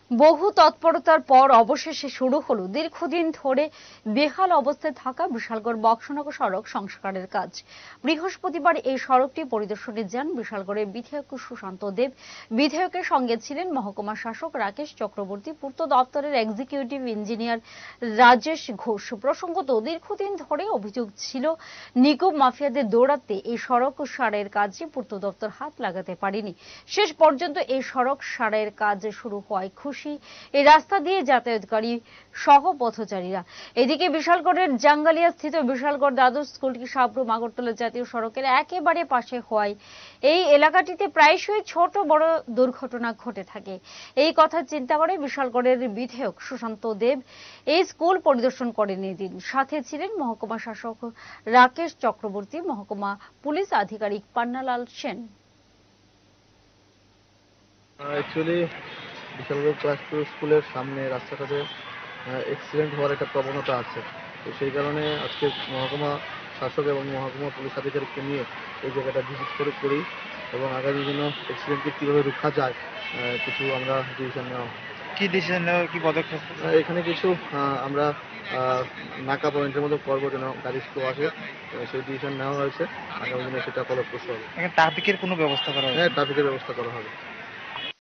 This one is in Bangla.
বহু তৎপরতার পর অবশেষে শুরু হলো দীর্ঘদিন ধরে বেহাল অবস্থায় থাকা বিশালগড় বক্সনগর সড়ক সংস্কারের কাজ। বৃহস্পতিবার এই সড়কটি পরিদর্শনে যান বিশালগড়ের বিধায়ক সুশান্ত দেব। বিধায়কের সঙ্গে ছিলেন মহকুমা শাসক রাকেশ চক্রবর্তী, পূর্ত দপ্তরের এক্সিকিউটিভ ইঞ্জিনিয়ার রাজেশ ঘোষ। প্রসঙ্গত, দীর্ঘদিন ধরে অভিযোগ ছিল নিগম মাফিয়াদের দৌরাত্মে এই সড়ক সারাইয়ের কাজে পূর্ত দপ্তর হাত লাগাতে পারেনি। শেষ পর্যন্ত এই সড়ক সারাইয়ের কাজ শুরু হওয়ায় খুশি এই রাস্তা দিয়ে যাতায়াতকারী সহ পথচারীরা। এদিকে বিশালগড়ের জাঙ্গালিয়া স্থিত বিশালগড় দ্বাদশ স্কুলটি সাবরুম আগরতলা জাতীয় সড়কের একেবারে পাশে হওয়ায় এই এলাকাটিতে প্রায়শই ছোট বড় দুর্ঘটনা ঘটে থাকে। এই কথা চিন্তা করে বিশালগড়ের বিধায়ক সুশান্ত দেব এই স্কুল পরিদর্শন করেন এদিন। সাথে ছিলেন মহকুমা শাসক রাকেশ চক্রবর্তী, মহকুমা পুলিশ আধিকারিক পান্নালাল সেন। অ্যাকচুয়ালি বিশালগড় ক্লাস 2 স্কুলের সামনে রাস্তাটাতে অ্যাক্সিডেন্ট হওয়ার একটা প্রবণতা আছে। তো সেই কারণে আজকে মহকুমা শাসক এবং মহকুমা পুলিশ আধিকারিককে নিয়ে এই জায়গাটা ভিজিট করি এবং আগামী দিনে অ্যাক্সিডেন্টকে কীভাবে রোখা যায় কিছু আমরা ডিসিশন নেওয়া। কি ডিসিশন নেওয়া, কি পদক্ষেপ? এখানে কিছু আমরা নাকা পয়েন্টের মতো করবো যেন গাড়ি স্লো আসে, সেই ডিসিশন নেওয়া হয়েছে। আগামী দিনে সেটা ফলো করতে হবে। ট্রাফিকের কোনো ব্যবস্থা করা হবে? হ্যাঁ, ট্রাফিকের ব্যবস্থা করা হবে।